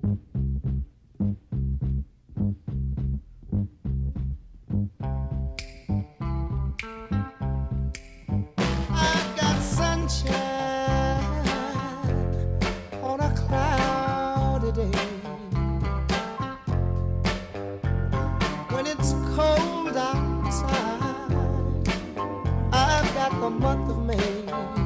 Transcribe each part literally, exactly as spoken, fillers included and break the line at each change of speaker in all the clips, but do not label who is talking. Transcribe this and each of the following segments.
I've got sunshine on a cloudy day. When it's cold outside, I've got the month of May.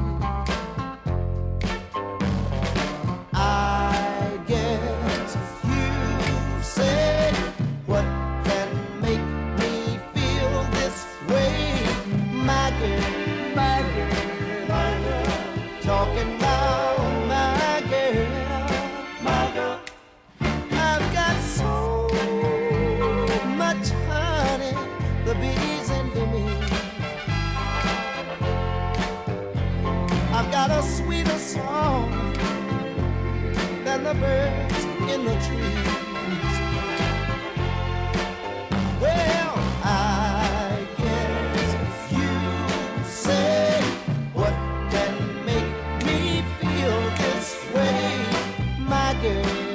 I guess you say, what can make me feel this way, my girl, my girl, my girl, talking about my girl, my girl. I've got so much honey, the bees envy me. I've got a sweeter song than the birds in the trees. Well, I guess you say, what can make me feel this way, my girl?